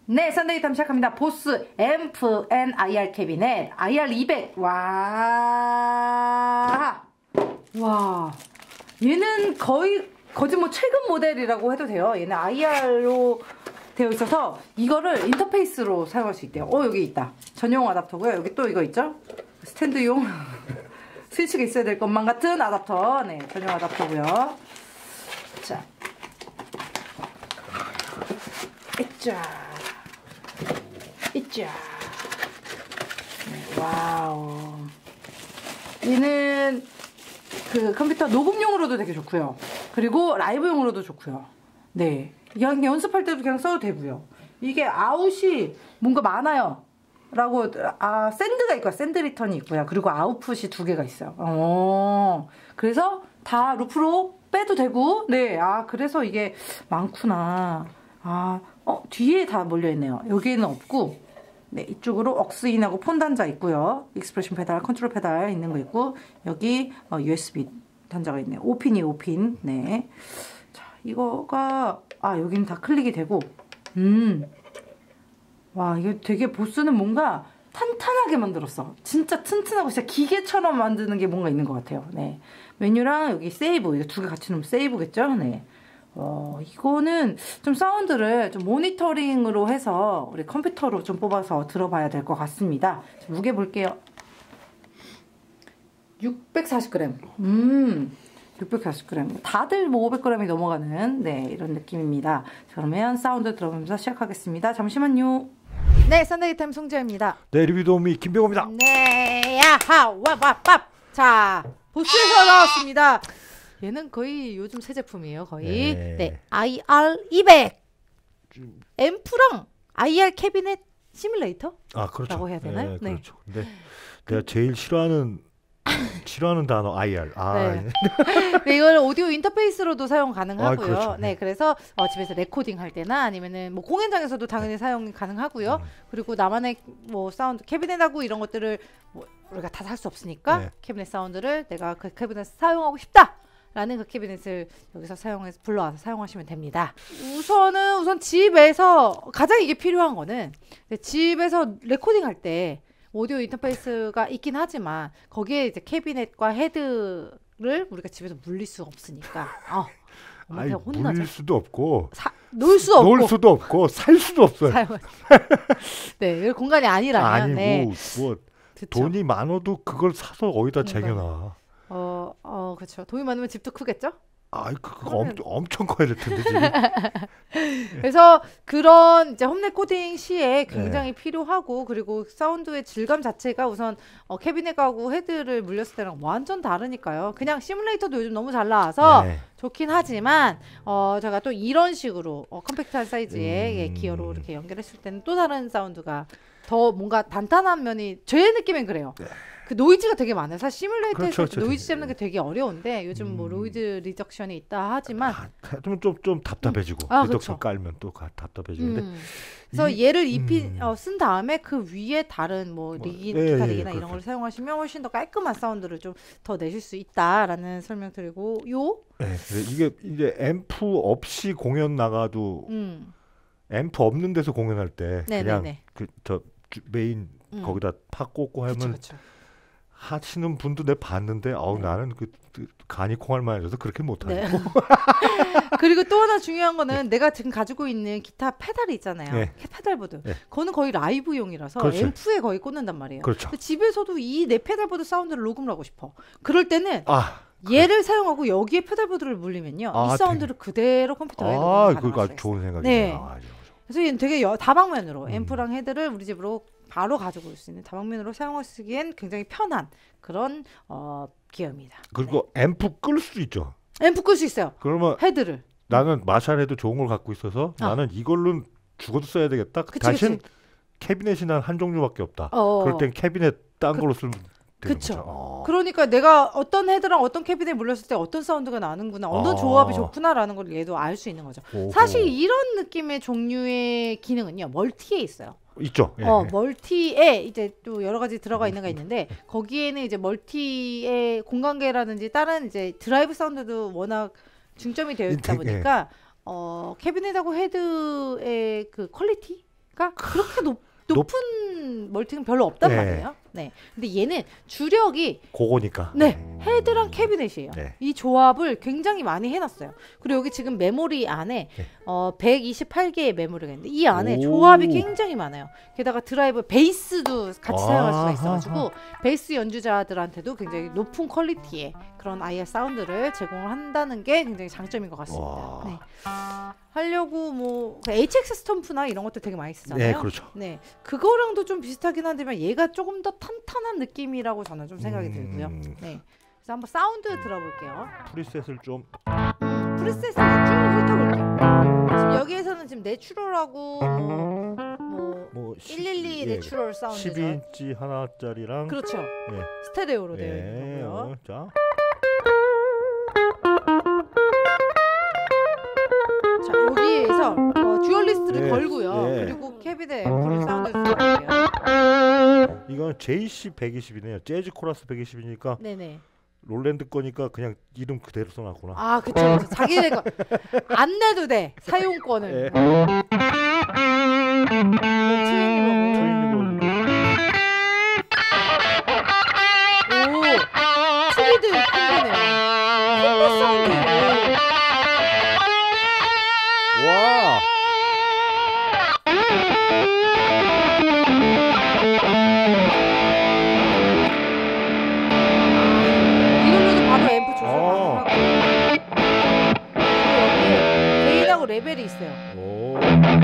네, 썬데이 탐 시작합니다. 보스 앰프 앤 IR 캐비넷 IR200. 와, 얘는 거의 뭐 최근 모델이라고 해도 돼요. 얘는 IR로 되어 있어서 이거를 인터페이스로 사용할 수 있대요. 여기 있다. 전용 어댑터고요. 여기 또 이거 있죠? 스탠드용 스위치가 있어야 될 것만 같은 어댑터. 네, 전용 어댑터고요. 자, 있자. 네, 와우. 얘는 그 컴퓨터 녹음용으로도 되게 좋고요. 그리고 라이브용으로도 좋고요. 네, 그냥 연습할 때도 그냥 써도 되고요. 이게 아웃이 뭔가 많아요. 라고 샌드가 있고요. 샌드 리턴이 있고요. 그리고 아웃풋이 2개가 있어요. 그래서 다 루프로 빼도 되고, 네, 그래서 이게 많구나. 뒤에 다 몰려있네요. 여기에는 없고, 네, 이쪽으로 억스인하고 폰 단자 있고요. 익스프레션 페달, 컨트롤 페달 있는 거 있고, 여기 USB 단자가 있네요. 5핀이. 네. 자, 이거가, 여기는 다 클릭이 되고, 와, 이거 되게 보스는 뭔가 탄탄하게 만들었어. 진짜 튼튼하고 진짜 기계처럼 만드는 게 뭔가 있는 것 같아요. 네. 메뉴랑 여기 세이브, 이거 2개 같이 넣으면 세이브겠죠? 네. 이거는 좀 사운드를 좀 모니터링으로 해서 우리 컴퓨터로 좀 뽑아서 들어봐야 될 것 같습니다. 무게 볼게요. 640g. 640g. 다들 뭐 500g이 넘어가는, 네, 이런 느낌입니다. 자, 그러면 사운드 들어보면서 시작하겠습니다. 잠시만요. 네, 썬데이 타임 송지아입니다. 네, 리뷰 도우미 김병호입니다. 네, 야하, 와와밥. 자, 보스에서 나왔습니다. 얘는 거의 요즘 새 제품이에요. 거의. 네, IR200 앰프랑 IR 캐비넷 시뮬레이터? 그렇죠. 라고 해야 되나요? 네, 그렇죠. 근데 내가 제일 싫어하는 단어 IR. 네. 네, 이걸 오디오 인터페이스로도 사용 가능하고요. 그렇죠. 네, 그래서 집에서 레코딩 할 때나 아니면은 뭐 공연장에서도 당연히 사용 가능하고요. 그리고 나만의 뭐 사운드 캐비넷하고 이런 것들을 뭐 우리가 다 살 수 없으니까, 네, 캐비넷 사운드를 내가 그 캐비넷 사용하고 싶다 라는 그 캐비넷을 여기서 사용해서 불러와서 사용하시면 됩니다. 우선 집에서 가장 이게 필요한 거는, 집에서 레코딩 할 때 오디오 인터페이스가 있긴 하지만 거기에 이제 캐비넷과 헤드를 우리가 집에서 물릴 수가 없으니까 물릴 수도 없고 놓을 수도 없고 살 수도 없어요. 네, 공간이 아니라면. 네. 뭐 돈이 많아도 그걸 사서 어디다 쟁여놔. 그렇죠. 돈이 많으면 집도 크겠죠? 그거 엄청 커야 될 텐데 지금. 그래서 그런 이제 홈 레코딩 시에 굉장히 필요하고, 그리고 사운드의 질감 자체가 우선 캐비넷하고 헤드를 물렸을 때랑 완전 다르니까요. 그냥 시뮬레이터도 요즘 너무 잘 나와서 좋긴 하지만 제가 또 이런 식으로 컴팩트한 사이즈의 기어로 이렇게 연결했을 때는 또 다른 사운드가 더 뭔가 단단한 면이, 제 느낌엔 그래요. 그 노이즈가 되게 많아요. 사실 시뮬레이터에서 그렇죠. 노이즈 잡는 게 되게 어려운데, 요즘 뭐 노이즈 리덕션이 있다 하지만 좀 답답해지고 리덕션 깔면 또 답답해지는데, 그래서 얘를 쓴 다음에 그 위에 다른 뭐 기타 릭이나 이런 걸 사용하시면 훨씬 더 깔끔한 사운드를 좀 더 내실 수 있다라는 설명드리고, 이게 이제 앰프 없이 공연 나가도 앰프 없는 데서 공연할 때 그냥 메인 거기다 팍 꽂고 하면 그쵸. 하시는 분도 내가 봤는데 나는 그 간이 콩알만 해서 그렇게 못하고. 그리고 또 하나 중요한 거는 내가 지금 가지고 있는 기타 페달이 있잖아요. 페달보드. 그거는 거의 라이브용이라서 앰프에 거의 꽂는단 말이에요. 그렇죠. 집에서도 이 내 페달보드 사운드를 녹음을 하고 싶어. 그럴 때는 얘를 사용하고 여기에 페달보드를 물리면요, 이 사운드를 그대로 컴퓨터에 녹음을 가능할 그거 수 좋은 생각이네요. 그래서 얘는 되게 다방면으로 앰프랑 헤드를 우리 집으로 바로 가지고 올 수 있는, 다방면으로 사용하시기엔 굉장히 편한 그런 기어입니다. 그리고 앰프 끌 수 있죠. 앰프 끌 수 있어요. 그러면 헤드를. 나는 마샬 헤드 좋은 걸 갖고 있어서 나는 이걸로 죽어도 써야 되겠다. 대신 캐비넷이 한 종류밖에 없다. 그럴 땐 캐비넷 딴 걸로 쓰면 그렇죠. 그러니까 내가 어떤 헤드랑 어떤 캐비넷 물렸을 때 어떤 사운드가 나는구나, 어떤 조합이 좋구나라는 걸 얘도 알 수 있는 거죠. 사실 이런 느낌의 종류의 기능은요, 멀티에 있어요. 있죠. 멀티에 이제 또 여러 가지 들어가 있는 게 있는데, 거기에는 이제 멀티의 공간계라든지 다른 이제 드라이브 사운드도 워낙 중점이 되어 있다 보니까 캐비넷하고 헤드의 그 퀄리티 그러니까 그렇게 높은 멀티는 별로 없단 말이에요. 네. 근데 얘는 주력이 그거니까. 네. 헤드랑 캐비넷이에요. 네. 이 조합을 굉장히 많이 해놨어요. 그리고 여기 지금 메모리 안에 128개의 메모리가 있는데 이 안에 조합이 굉장히 많아요. 게다가 드라이브 베이스도 같이 사용할 수가 있어가지고 베이스 연주자들한테도 굉장히 높은 퀄리티의 그런 IR 사운드를 제공을 한다는 게 굉장히 장점인 것 같습니다. 네. 하려고 뭐 HX 스톰프나 이런 것도 되게 많이 쓰잖아요. 네, 그렇죠. 네, 그거랑도 좀 비슷하긴 한데만 얘가 조금 더 탄탄한 느낌이라고 저는 좀 생각이 들고요. 네, 그래서 한번 사운드 들어볼게요. 프리셋을 좀 프리셋을 쭉 훑어볼게요. 지금 여기에서는 지금 내추럴하고 뭐 112 내추럴 사운드죠. 12인치 하나짜리랑 그렇죠. 예. 스테레오로 되어 있는 거고요. 자, 여기에서 듀얼리스트를 걸고요. 그리고 캐비넷 앰프를 사운드를 들어볼게요. 이건 JC 120이네요. 재즈 코러스 120이니까 네네. 롤랜드 거니까 그냥 이름 그대로 써놨구나. 아, 그쵸. 자기네 거 안 내도 돼. 사용권을. 트윈리버브. 오, 트리드 콤보네요. 콤보 사운드. 와. 이걸로도 바로 앰프 조절하고. 여기 게인하고 레벨이 있어요. 오.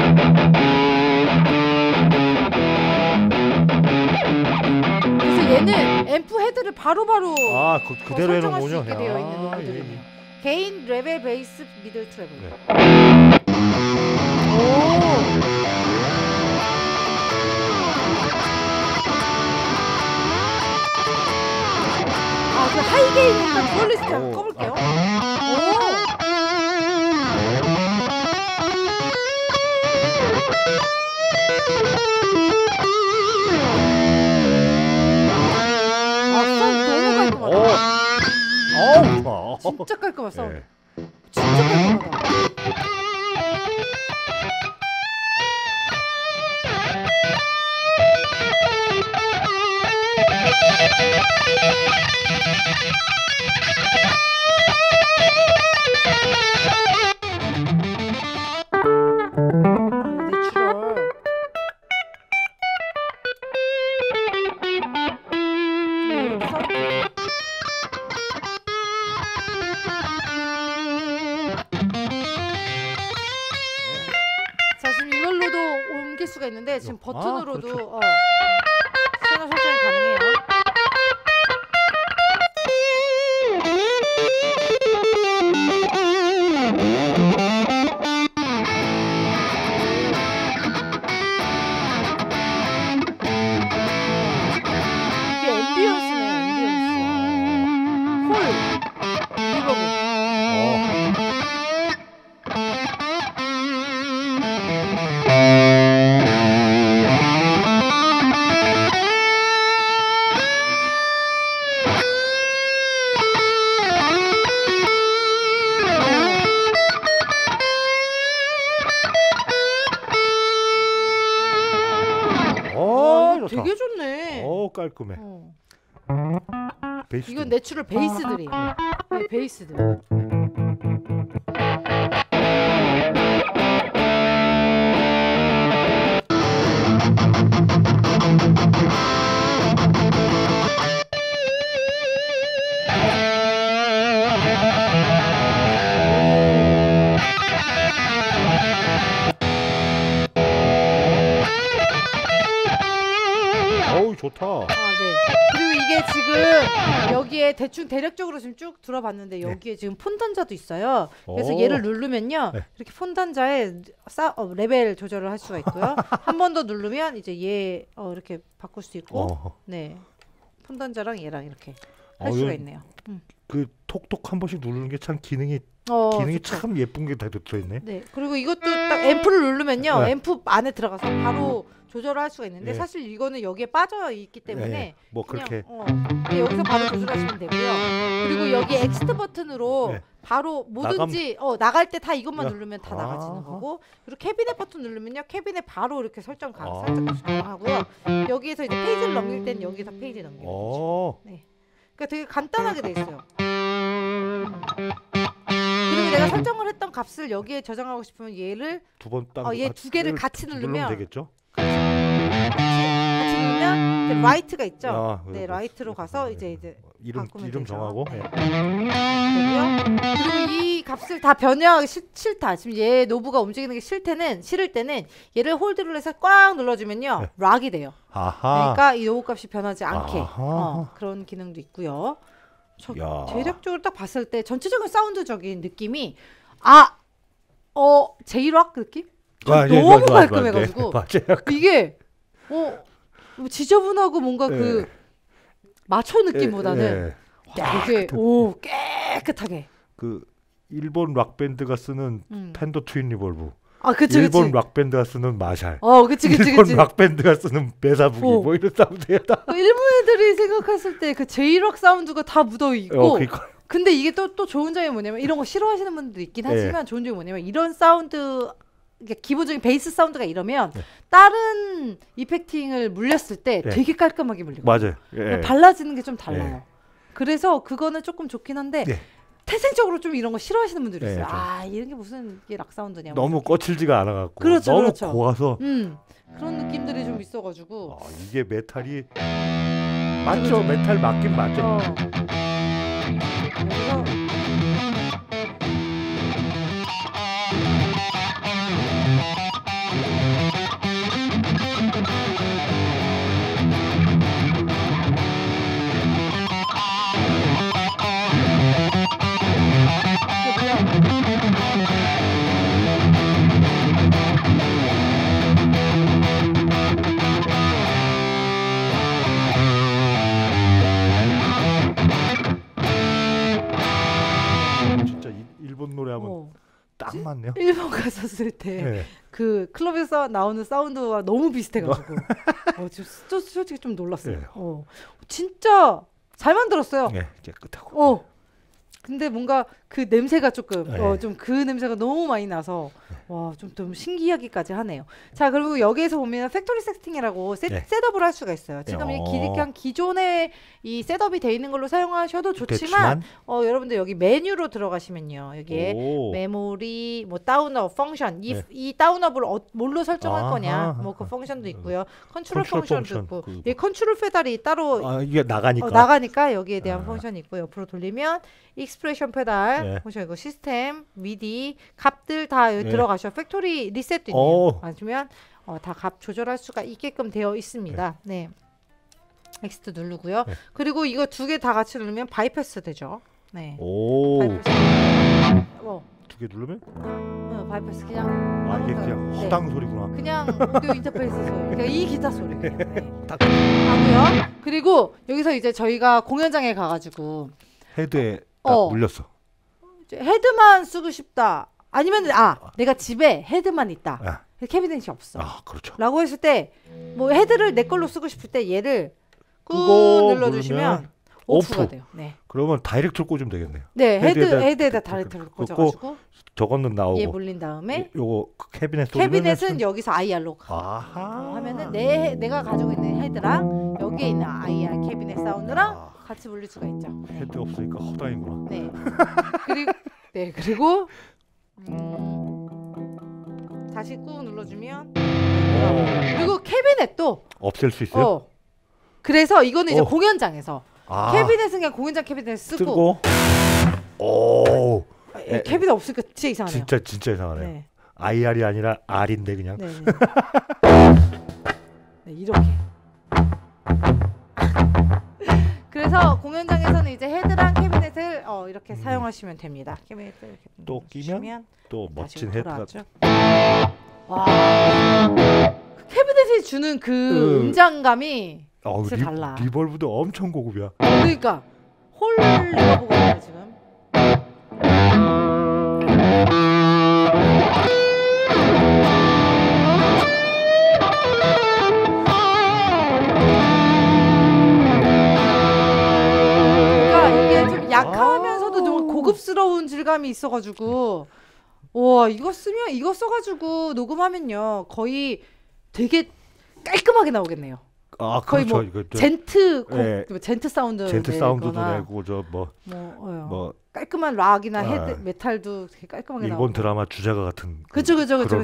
그래서 얘는 앰프 헤드를 바로바로 그대로 설정할 수 해놓은군요. 있게 되어 있는 모드거든요. 게인, 레벨, 베이스, 미들, 트래블. 그 하이게인이니까 듀얼리스트 한번 꺼볼게요. 사운드 너무 깔끔하다. 진짜 깔끔한 사운드. 진짜 깔끔하다. 내추럴. 자, 지금 이걸로도 옮길 수가 있는데 지금 버튼으로도 그렇죠. 채널 설정이 가능해요. 이게 앰비언스네, 앰비언스. 홀. 리버브. 되게 좋네. 깔끔해. 베이스. 이건 내추럴 베이스들이에요. 네, 베이스들. 좋다. 네. 그리고 이게 지금 여기에 대충 대략적으로 지금 쭉 들어봤는데 여기에 지금 폰 단자도 있어요. 그래서 얘를 누르면요. 이렇게 폰 단자에 레벨 조절을 할 수가 있고요. 한 번 더 누르면 이제 얘 이렇게 바꿀 수 있고, 네. 폰 단자랑 얘랑 이렇게 할 수가 있네요. 그 톡톡 한 번씩 누르는 게 참 기능이 참 예쁜 게 다 들어있네. 네. 그리고 이것도 딱 앰프를 누르면요. 앰프 안에 들어가서 바로 조절을 할 수가 있는데 사실 이거는 여기에 빠져 있기 때문에 뭐 그렇게 여기서 바로 조절하시면 되고요. 그리고 여기 엑시트 버튼으로 바로 뭐든지 나갈 때 다 이것만 누르면 다 나가지는 거고, 그리고 캐비넷 버튼 누르면요 캐비넷 바로 이렇게 설정 가능하고요. 여기에서 이제 페이지를 넘길 때는 여기서 페이지 넘기는 거죠. 네. 그러니까 되게 간단하게 돼 있어요. 그리고 내가 설정을 했던 값을 여기에 저장하고 싶으면 얘를 얘 두 개를 같이 누르면 되겠죠? 같이 누르면 이제 라이트가 있죠. 네, 라이트로 가서 이제 이름 정하고 되고요. 그리고 이 값을 다 변형하기 싫다. 지금 얘 노브가 움직이는 게 싫을 때는 얘를 홀드를 해서 꽉 눌러주면요 락이 돼요. 그러니까 이 노브 값이 변하지 않게 그런 기능도 있고요. 대략적으로 딱 봤을 때 전체적인 사운드적인 느낌이 제이락 느낌? 너무 깔끔해가지고 이게 지저분하고 뭔가 그 마초 느낌보다는 되게 깨끗하게 그 일본 락 밴드가 쓰는 팬더 트윈 리볼브. 그치, 일본 락 밴드가 쓰는 마샬. 그치. 일본 락 밴드가 쓰는 베사부기 뭐 이런 사운드야. 일본 애들이 생각했을 때 그 제이락 사운드가 다 묻어 있고. 근데 이게 또 좋은 점이 뭐냐면 이런 거 싫어하시는 분들도 있긴 하지만 좋은 점이 뭐냐면 이런 사운드 기본적인 베이스 사운드가 이러면 다른 이펙팅을 물렸을 때 되게 깔끔하게 물리고 맞아요. 발라지는 게 좀 달라요. 그래서 그거는 조금 좋긴 한데 태생적으로 좀 이런 거 싫어하시는 분들이 있어요. 이런 게 무슨 이게 락 사운드냐. 너무 거칠지가 않아갖고 그렇죠. 고와서 그런 느낌들이 좀 있어가지고 이게 메탈이 맞죠. 메탈 맞긴 맞죠. 일본 노래하면 딱 맞네요. 일본 갔었을 때 그 클럽에서 나오는 사운드와 너무 비슷해가지고 솔직히 좀 놀랐어요. 진짜 잘 만들었어요. 깨끗하고. 근데 뭔가 그 냄새가 조금 좀 그 냄새가 너무 많이 나서 좀 신기하기까지 하네요. 자, 그리고 여기에서 보면 팩토리 세팅이라고 셋업을 할 수가 있어요. 지금 그냥 기존에 이 셋업이 돼 있는 걸로 사용하셔도 좋지만 여러분들 여기 메뉴로 들어가시면요. 여기에 메모리, 뭐 다운업 펑션, 이 다운업을 뭘로 설정할 거냐, 뭐 그 펑션도 있고요. 컨트롤 펑션도 있고, 컨트롤 페달이 따로 이게 나가니까 여기에 대한 펑션이 있고, 옆으로 돌리면 익스프레션 페달 보시고 시스템, 미디 값들 다 들어가셔. 팩토리 리셋도 있네요. 맞으면 다 값 조절할 수가 있게끔 되어 있습니다. 네. 엑스트 누르고요. 그리고 이거 두 개 다 같이 누르면 바이패스 되죠. 네. 바이패스. 두 개 누르면? 바이패스 그냥. 이게 그냥 허당 소리구나. 그냥 오디오 인터페이스 소리. 그러니까 이 기타 소리. 하고요. 그리고 여기서 이제 저희가 공연장에 가가지고 헤드에 딱 물렸어. 헤드만 쓰고 싶다. 아니면 내가 집에 헤드만 있다. 캐비넷이 없어. 그렇죠. 라고 했을 때 뭐 헤드를 내 걸로 쓰고 싶을 때 얘를 꾹 눌러주시면 오프가 돼요. 네. 그러면 다이렉트로 꽂으면 되겠네요. 네, 헤드에다 다이렉트로 꽂아가지고 저거는 나오고 얘 물린 다음에 요거 캐비넷은 여기서 IR로 하면은 내가 가지고 있는 헤드랑 여기에 있는 IR 캐비넷 사운드랑 같이 물릴 수가 있죠. 헤드 없으니까 허당이구나. 네. 그리고 다시 꾹 눌러주면 그리고 캐비넷도 없앨 수 있어요? 그래서 이거는 이제 공연장에서 캐비넷은 그냥 공연장 캐비넷 쓰고 캐비넷 없으니까 진짜 이상하네요. 진짜 이상하네요. IR이 아니라 R인데 그냥. 네, 이렇게. 그래서 공연장에서는 이제 헤드랑 캐비넷을 이렇게 사용하시면 됩니다. 캐비넷을 이렇게 또 끼면 또 멋진 헤드가. 와, 캐비넷이 주는 그 음장감이 진짜 달라. 리벌브도 엄청 고급이야. 그러니까 홀 리버브거든요 지금. 좋은 질감이 있어가지고 와 이거 써가지고 녹음하면요 거의 되게 깔끔하게 나오겠네요. 아, 거의 그렇죠. 뭐 젠트 젠트 사운드 사운드도 내고 뭐 깔끔한 락이나 헤드 메탈도 되게 깔끔하게 나오고 일본 드라마 주제가 같은 그쵸.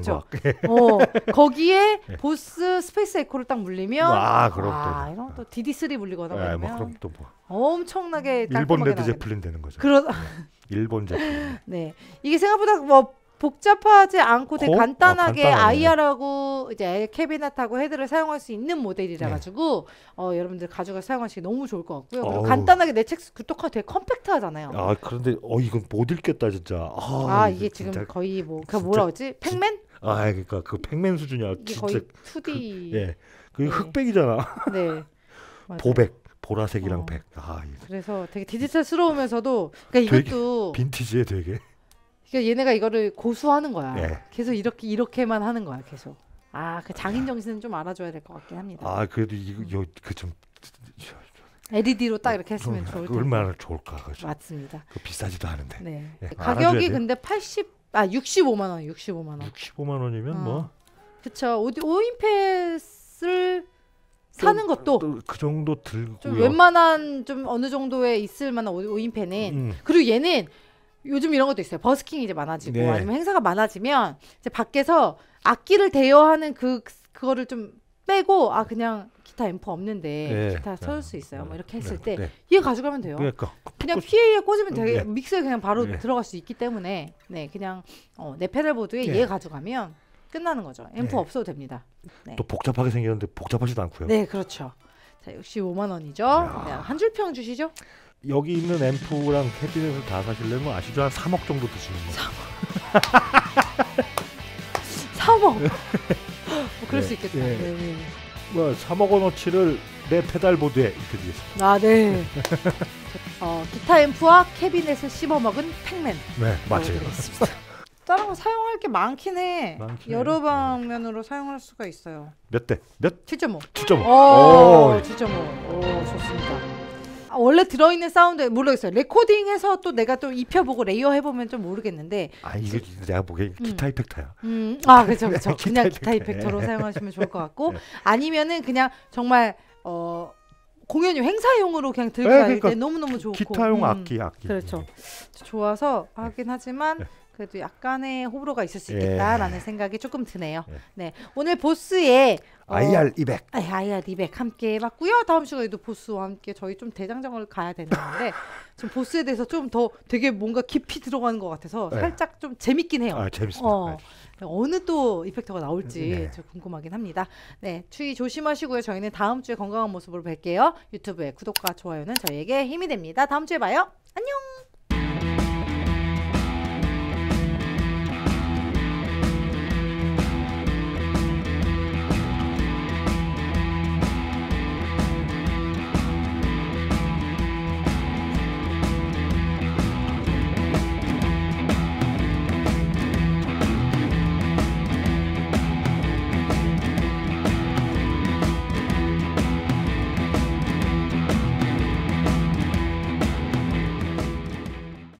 거기에 보스 스페이스 에코를 딱 물리면 이런 또 DD3 물리거나 그러면 그럼 또 뭐 엄청나게 일본 레드 제플린 되는 거죠. 일본 제플린. 네, 이게 생각보다 뭐 복잡하지 않고 되게 간단하게 IR하고 이제 캐비넷하고 헤드를 사용할 수 있는 모델이라 가지고 여러분들 가져가 사용하시기 너무 좋을 것 같고요. 그리고 간단하게 내 책 굿도카 되게 컴팩트하잖아요. 아 그런데 이건 못 읽겠다 진짜. 이게 지금 거의 뭐 그 뭐라 그러지? 팩맨? 그러니까 그 팩맨 수준이야. 이게 진짜. 거의 2D. 그 흑백이잖아. 네. 보백. 보라색이랑 백. 그래서 되게 디지털스러우면서도 그러니까 이것도 빈티지에 되게. 그러니까 얘네가 이거를 고수하는 거야. 계속 이렇게만 하는 거야. 계속. 그 장인 정신은 좀 알아줘야 될 것 같긴 합니다. 그래도 이거 좀 LED로 딱 이렇게 했으면 좋을 텐데. 얼마나 좋을까. 그죠? 맞습니다. 비싸지도 않은데. 네. 가격이 근데 65만 원. 65만 원이면 뭐. 그렇죠. 오인패스를 사는 것도 그 정도 들고요. 좀 웬만한 좀 어느 정도에 있을 만한 오인패는 그리고 얘는 요즘 이런 것도 있어요. 버스킹이 이제 많아지고 아니면 행사가 많아지면 이제 밖에서 악기를 대여하는 그거를 좀 빼고 그냥 기타 앰프 없는데 기타 쳐줄 수 있어요. 뭐 이렇게 했을 때 얘 가져가면 돼요. 그냥 PA에 꽂으면 되게 믹서에 그냥 바로 들어갈 수 있기 때문에 그냥 내 페달보드에 얘 가져가면 끝나는 거죠. 앰프 없어도 됩니다. 또 복잡하게 생겼는데 복잡하지도 않고요. 네, 그렇죠. 자, 65만 원이죠. 한 줄 평 주시죠. 여기 있는 앰프랑 캐비넷을 다 사시려면 아시죠? 한 3억 정도 드시는 거. 3억. 뭐 그럴 수 있겠다. 뭐 3억 원어치를 내 페달보드에 이렇게 드리겠습니다. 네. 기타 앰프와 캐비넷을 씹어먹은 팩맨. 네, 맞아요. 다른 거 사용할 게 많긴 해. 여러 방면으로 사용할 수가 있어요. 몇 대? 몇? 7.5. 7.5. 7.5. 좋습니다. 원래 들어있는 사운드 모르겠어요. 레코딩해서 또 내가 또 입혀보고 레이어 해보면 좀 모르겠는데. 이게 내가 보기엔 기타 이펙터야. 그렇죠. 그냥 기타 이펙터로 사용하시면 좋을 것 같고 아니면은 그냥 정말 공연용 행사용으로 그냥 들고 다닐 때 너무너무 좋고 기타용 악기 그렇죠. 좋아서 하긴 하지만 그래도 약간의 호불호가 있을 수 있겠다라는 생각이 조금 드네요. 네, 오늘 보스의 IR200 IR200 함께 해봤고요. 다음 시간에도 보스와 함께 저희 좀 대장정을 가야 되는데 좀 보스에 대해서 좀 더 되게 뭔가 깊이 들어가는 것 같아서 살짝 좀 재밌긴 해요. 재밌습니다. 어느 또 이펙터가 나올지 좀 궁금하긴 합니다. 네, 추위 조심하시고요. 저희는 다음 주에 건강한 모습으로 뵐게요. 유튜브에 구독과 좋아요는 저희에게 힘이 됩니다. 다음 주에 봐요. 안녕.